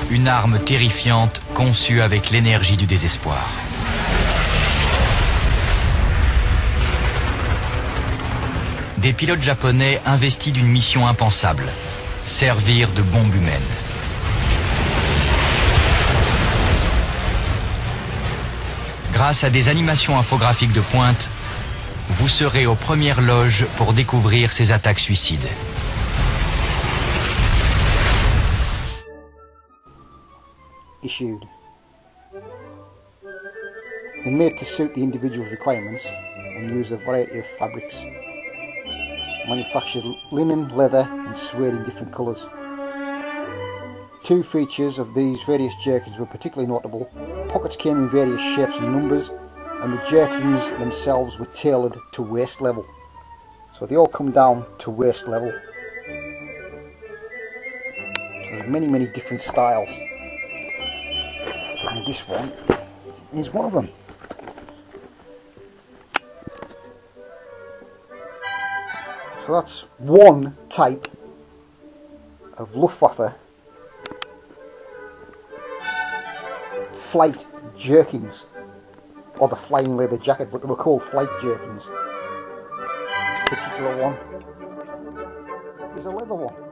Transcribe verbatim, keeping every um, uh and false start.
Une arme terrifiante conçue avec l'énergie du désespoir. Des pilotes japonais investis d'une mission impensable, servir de bombe humaine. Grâce à des animations infographiques de pointe, vous serez aux premières loges pour découvrir ces attaques suicides. Issued. They're made to suit the individual's requirements and use a variety of fabrics. Manufactured linen, leather and suede in different colours. Two features of these various jerkins were particularly notable. Pockets came in various shapes and numbers, and the jerkins themselves were tailored to waist level. So they all come down to waist level. So there's many many different styles, and this one is one of them. So that's one type of Luftwaffe flight jerkins, or the flying leather jacket, but they were called flight jerkins. This particular one is a leather one.